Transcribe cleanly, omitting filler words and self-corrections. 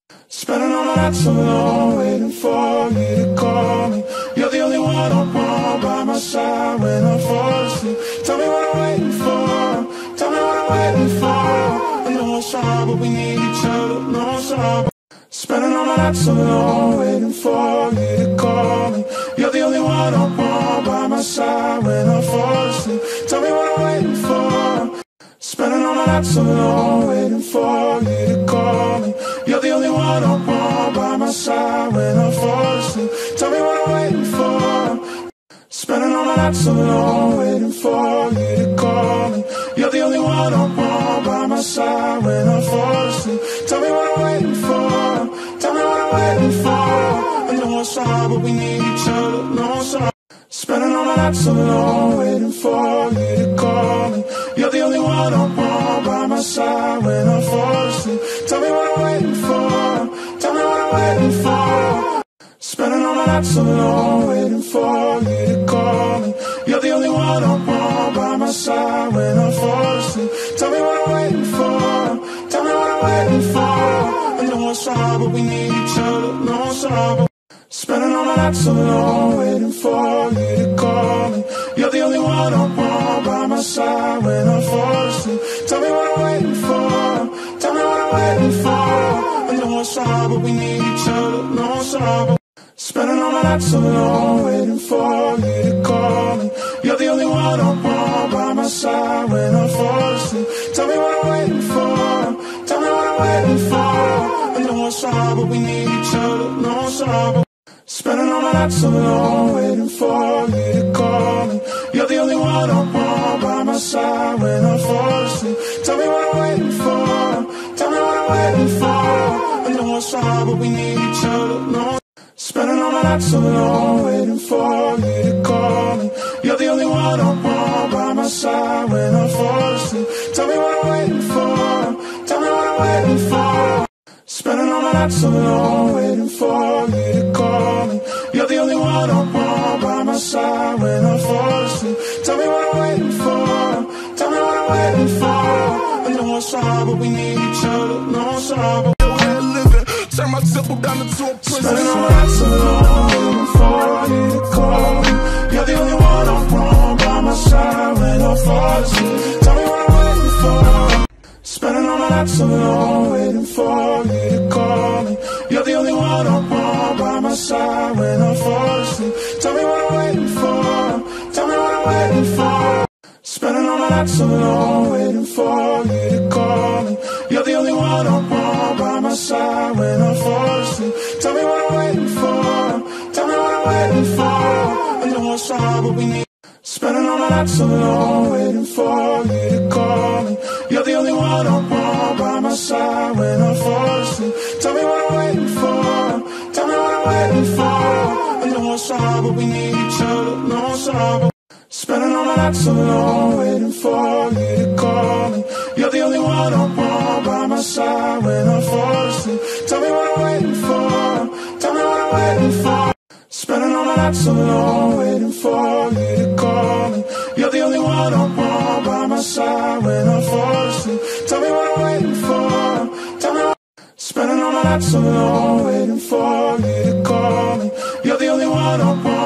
Spending all my nights alone, waiting for you to call me. You're the only one I want by my side when I fall asleep. Tell me what I'm waiting for, tell me what I'm waiting for. I know it's hard, but we need each other, no it's hard. Spending all my nights alone, waiting for you to call me. You're the only one I want by my side when I fall asleep. Tell me what I'm waiting for. Spending all my nights alone, waiting for you to call me. You're the only one I want by my side when I fall asleep. Tell me what I'm waiting for. Spending all my nights alone, waiting for you to call me. You're the only one I want by my side when I fall asleep. Tell me what I'm waiting for. Tell me what I'm waiting for. I know it's hard, but we need each other, no it's hard. Spending all my nights alone, waiting for you to call me. You're the only one I want by my side when I fall asleep. Tell me what I'm waiting for. Tell me what I'm waiting for. Spending all my nights alone, waiting for you to call me. You're the only one I want by my side when I fall asleep. Tell me what I'm waiting for. Tell me what I'm waiting for. I know it's hard, but we need each other, no it's hard. Spending all my nights alone, waiting for you to call me. You're the only one I want by my side when I fall asleep. Tell me what I'm waiting for. Tell me what I'm waiting for. I know it's hard, but we need each other, no it's hard. Spending all my nights alone, waiting for you to call me. You're the only one I want by my side when I fall asleep. Tell me what I'm waiting for. Tell me what I'm waiting for. I know it's hard, but we need each other, no it's hard. Spending all my nights alone, waiting for you to call me. You're the only one I want by my side when I fall asleep. Tell me what I'm waiting for. Tell me what I'm waiting for. I know it's hard, but we need each other, no. Spending all my nights alone, waiting for you to call me. You're the only one I want by my side when I fall asleep. Tell me what I'm waiting for. Tell me what I'm waiting for. Spending all my nights alone, waiting for you to call me. You're the only one I want by my side when I fall asleep. Tell me what I'm waiting for. Tell me what I'm waiting for. I know it's hard, but we need each other, no it's hard. Turn my temple down into a prison. Spending all my nights alone, waiting for you to call me. You're the only one I want by my side when I fall asleep. Tell me what I'm waiting for. Spending all my nights alone, waiting for you to call me. You're the only one I want by my side when I fall asleep. Tell me what I'm waiting for. Tell me what I'm waiting for. Spending all my nights alone, waiting for you to call me. You're the only one I want by my side when I fall asleep. Tell me what I'm waiting for. Tell me what I'm waiting for. I know it's hard, but we need. Spending all my nights alone, waiting for you to call me. You're the only one I want by my side when I fall asleep. Tell me what I'm waiting for. Tell me what I'm waiting for. I know it's hard, but we need each other, no it's hard. Spending all my nights alone, waiting for you to call me. You're the only one I want by my side when I fall asleep. Tell me what I'm waiting for. Tell me what I'm waiting for. Spending all my nights alone, waiting for you to call me. You're the only one I want by my side when I fall asleep. Tell me what I'm waiting for. Tell me what. Spending all my nights alone, waiting for you to call me. You're the only one I want.